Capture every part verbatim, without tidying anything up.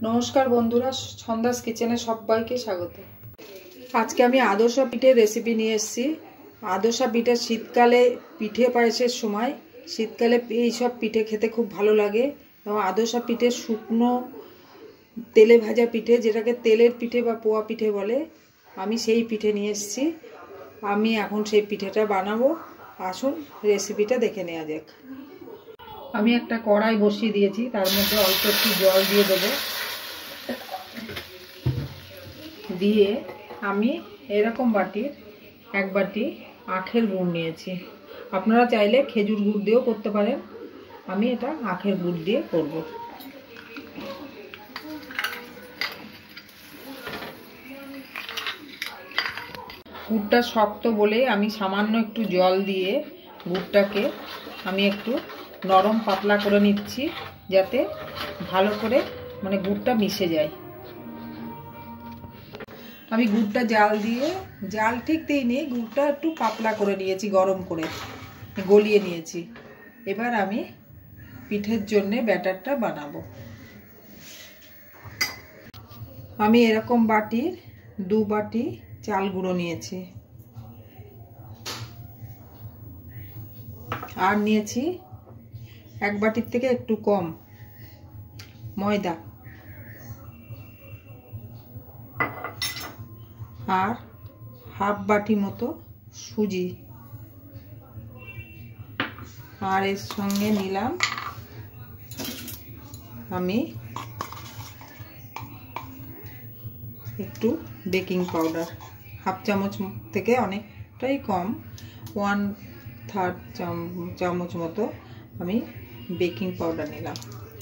नमस्कार बंधुरा छंदास किचेने सबाइके स्वागत। आज के आमी आदर्श पिठेर रेसिपि निये एसेछि। आदर्श पिठे शीतकाले पिठे पायेसेर समय शीतकाले एई सब पिठे खेते खूब भालो लागे एबं आदर्श पिठे शुकनो तेले भाजा पिठे जेटाके तेलेर पिठे बा पोया पिठे बोले आमी सेई पिठे निये एसेछि। आमी एखन सेई पिठेटा बानाबो। आसुन रेसिपिटा देखे नेওয়া যাক। आमी एकटा कड़ाई बसिए दिएछि तार मধ্যে अल्प एकटु जल दिए देब। दिए आमी एरकम बाटिर एक बाटी आखेर गुड़ निয়েছি। আপনারা চাইলে খেজুর গুড় দিয়েও করতে পারেন। আমি এটা আখের গুড় দিয়ে করব। গুড়টা শক্ত বলে আমি সামান্য একটু জল দিয়ে গুড়টাকে আমি একটু নরম পাতলা করে নিচ্ছি যাতে ভালো করে মানে গুড়টা মিশে যায়। আমি গুড়টা জাল দিয়ে জাল ঠিক দেইনি, গুড়টা একটু পাতলা করে নিয়েছি, গরম করে গলিয়ে নিয়েছি। এবার আমি পিঠের জন্য ব্যাটারটা বানাবো। আমি এরকম বাটির দু বাটি চাল গুঁড়ো নিয়েছি আর নিয়েছি এক বাটির থেকে একটু কম ময়দা আর হাফ বাটি মতো সুজি আর এর সঙ্গে নিলাম আমি একটু বেকিং পাউডার হাফ চামচ থেকে অনেকটাই কম ওয়ান থার্ড চামচ মতো আমি বেকিং পাউডার নিলাম।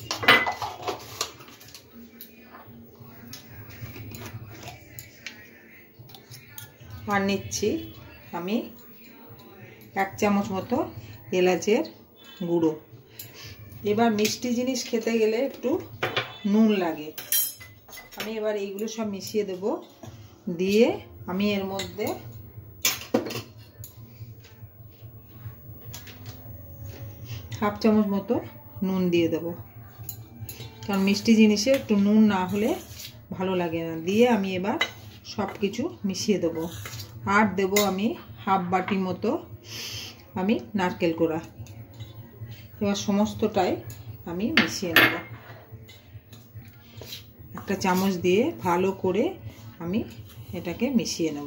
আর নিচ্ছি আমি এক চামচ মতো এলাচের গুঁড়ো। এবার মিষ্টি জিনিস খেতে গেলে একটু নুন লাগে। আমি এবার এইগুলো সব মিশিয়ে দেব। দিয়ে আমি এর মধ্যে হাফ চামচ মতো নুন দিয়ে দেব, কারণ মিষ্টি জিনিসে একটু নুন না হলে ভালো লাগে না। দিয়ে আমি এবার সব কিছু মিশিয়ে দেব। আর দেব আমি হাফ বাটি মতো আমি নারকেল কোড়া। এবার সমস্তটাই আমি মিশিয়ে নেব। একটা চামচ দিয়ে ভালো করে আমি এটাকে মিশিয়ে নেব।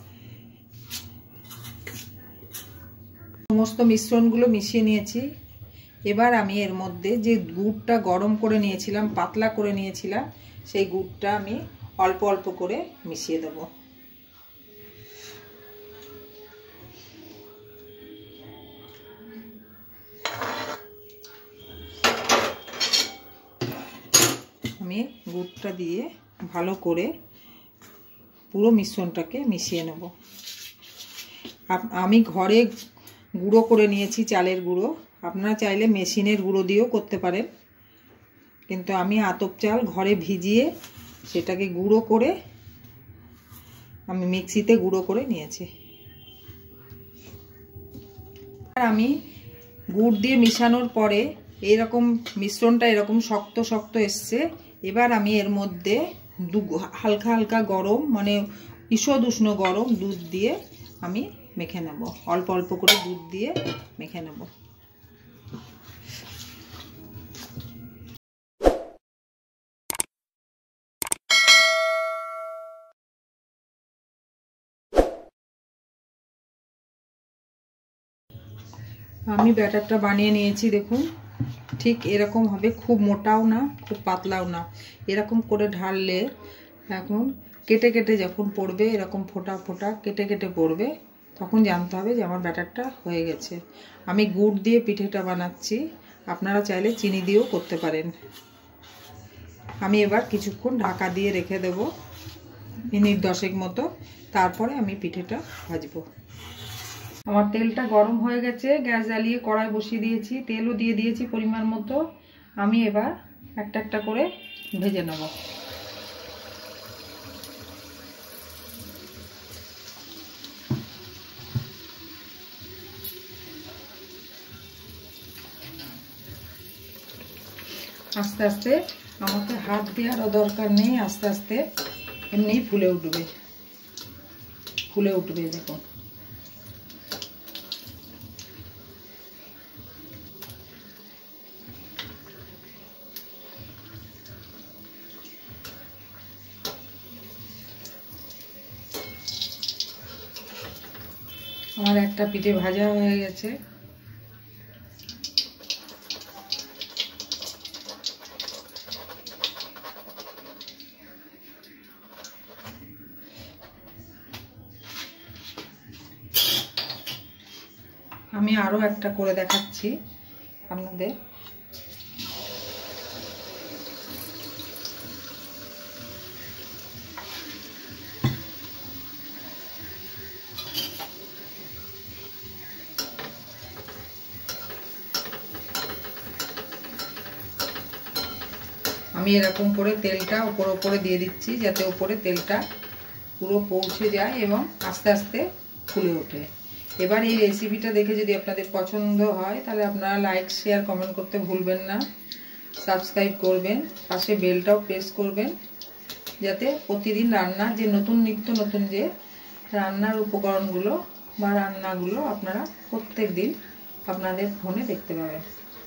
সমস্ত মিশ্রণগুলো মিশিয়ে নিয়েছি। এবার আমি এর মধ্যে যে গুড়টা গরম করে নিয়েছিলাম, পাতলা করে নিয়েছিলাম, সেই গুড়টা আমি অল্প অল্প করে মিশিয়ে দেব। আমি গুড়টা দিয়ে ভালো করে পুরো মিশ্রণটাকে মিশিয়ে নেব। আমি ঘরে গুঁড়ো করে নিয়েছি চালের গুঁড়ো, আপনারা চাইলে মেশিনের গুঁড়ো দিয়েও করতে পারেন, কিন্তু আমি আতপ চাল ঘরে ভিজিয়ে সেটাকে গুঁড়ো করে আমি মিক্সিতে গুঁড়ো করে নিয়েছি। আর আমি গুড় দিয়ে মিশানোর পরে এরকম মিশ্রণটা এরকম শক্ত শক্ত এসছে। এবার আমি এর মধ্যে দু হালকা হালকা গরম মানে ঈষৎ উষ্ণ গরম দুধ দিয়ে আমি মেখে নেব। অল্প অল্প করে দুধ দিয়ে মেখে নেব। আমি ব্যাটারটা বানিয়ে নিয়েছি, দেখুন ঠিক এরকম হবে, খুব মোটাও না খুব পাতলাও না। এরকম করে ঢাললে এখন কেটে কেটে যখন পড়বে, এরকম ফোঁটা ফোঁটা কেটে কেটে পড়বে, তখন জানতে হবে যে আমার ব্যাটারটা হয়ে গেছে। আমি গুড় দিয়ে পিঠেটা বানাচ্ছি, আপনারা চাইলে চিনি দিয়েও করতে পারেন। আমি এবার কিছুক্ষণ ঢাকা দিয়ে রেখে দেব মিনিট দশেক মতো, তারপরে আমি পিঠেটা ভাজবো। আমার তেলটা গরম হয়ে গেছে, গ্যাস জ্বালিয়ে কড়াই বসিয়ে দিয়েছি, তেলও দিয়ে দিয়েছি পরিমাণ মতো। আমি এবার একটা একটা করে ভেজে নেব। আস্তে আস্তে আমাকে হাত দেওয়ারও দরকার নেই, আস্তে আস্তে এমনি ফুলে উঠবে, ফুলে উঠবে দেখুন। আমার একটা পিঠে ভাজা হয়ে গেছে। আমি আরো একটা করে দেখাচ্ছি আপনাদের। আমি এরকম করে তেলটা উপর উপরে দিয়ে দিচ্ছি, যাতে উপরে তেলটা পুরো পৌঁছে যায় এবং আস্তে আস্তে ফুলে ওঠে। এবার এই রেসিপিটা দেখে যদি আপনাদের পছন্দ হয় তাহলে আপনারা লাইক শেয়ার কমেন্ট করতে ভুলবেন না, সাবস্ক্রাইব করবেন, পাশে বেলটাও প্রেস করবেন, যাতে প্রতিদিন রান্নার যে নতুন নিত্য নতুন যে রান্নার উপকরণগুলো বা রান্নাগুলো আপনারা প্রত্যেক দিন আপনাদের ফোনে দেখতে পাবেন।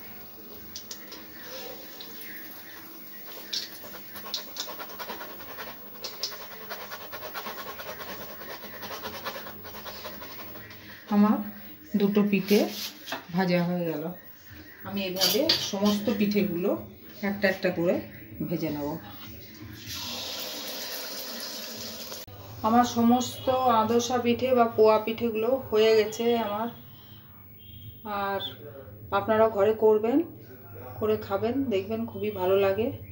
আমার দুটো পিঠে ভাজা হয়ে গেল। আমি এইভাবে সমস্ত পিঠেগুলো একটা একটা করে ভেজে নেব। আমার সমস্ত আদর্শা পিঠে বা পোয়া পিঠেগুলো হয়ে গেছে আমার। আর আপনারাও ঘরে করবেন, করে খাবেন, দেখবেন খুবই ভালো লাগে।